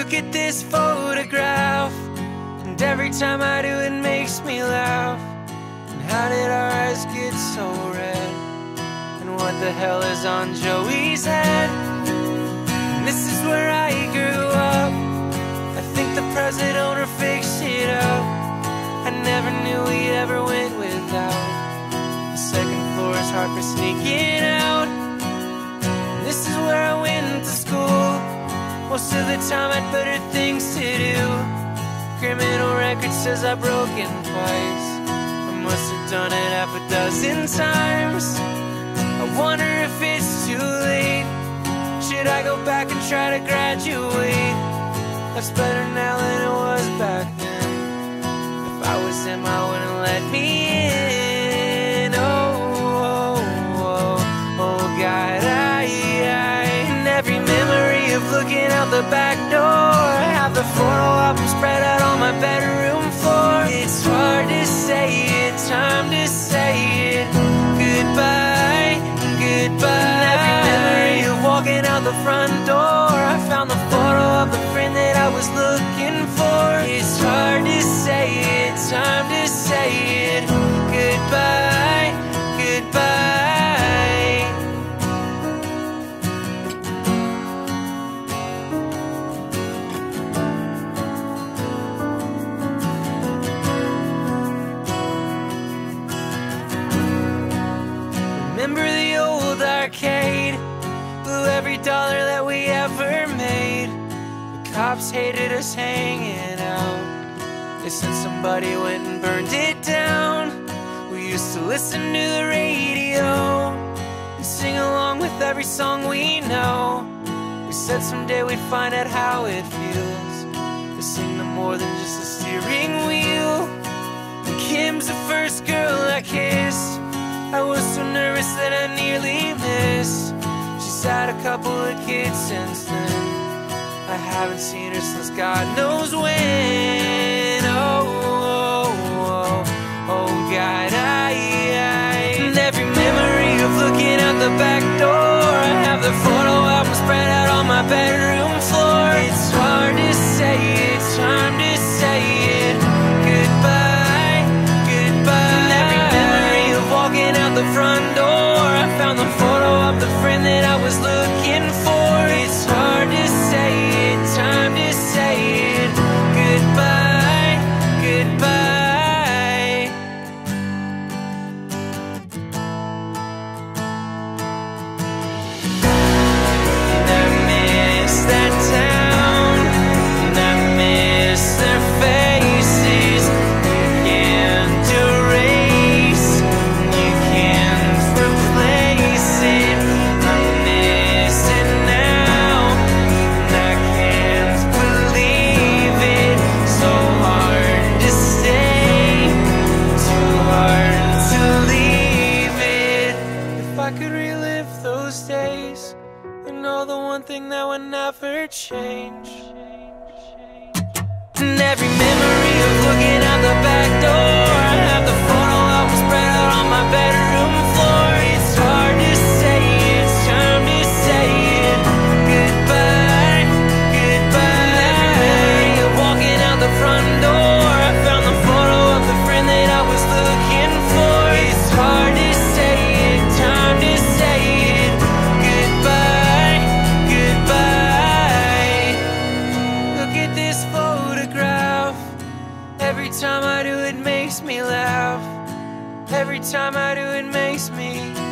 Look at this photograph, and every time I do it makes me laugh. And how did our eyes get so red? And what the hell is on Joey's head? And this is where I grew up. I think the present owner fixed it up. I never knew we ever went without. The second floor is hard for sneaking out. And this is where I went to school. Most of the time I had better things to do. Criminal record says I've broken twice. I must have done it half a dozen times. I wonder if it's too late. Should I go back and try to graduate? That's better now than it was back then. If I was him, I wouldn't let me in. Oh God, and every memory of looking out the back door. Have the photo album spread out on my bedroom floor. It's hard to say it, time to say it. Goodbye, goodbye. And every memory of walking out the front door. I found the photo of the friend that I was looking for. It's hard to say it, time to say it. Goodbye, goodbye. Remember the old arcade? Blew every dollar that we ever made. The cops hated us hanging out. They said somebody went and burned it down. We used to listen to the radio and sing along with every song we know. We said someday we'd find out how it feels to sing to more than just a steering wheel. And Kim's the first girl I kissed. I was so nervous that I nearly missed. She's had a couple of kids since then. I haven't seen her since God knows when. Oh God, and every memory of looking out the back door. I have the photo album spread out on my bedroom floor. It's hard to say it, time to say it. Goodbye, goodbye. And every memory of walking out the front door. I found the photo of the friend that I was looking for. It's hard to say it, time to say it. Goodbye, goodbye. And I miss that town, and I miss their faces. You can't erase, you can't replace it. I miss it now, and I can't believe it. So hard to stay, too hard to leave it. If I could relive those days, and know the one thing that would never change. And every memory of looking out the back door. I have the photo album spread out on my bedroom floor. It's hard to say it, it's time to say it. Goodbye, goodbye. And every memory of walking out the front door. I found the photo of the friend that I was looking for. It's hard to say it, time to say it. Goodbye, goodbye. Look at this photograph. Every time I do it makes me laugh. Every time I do it makes me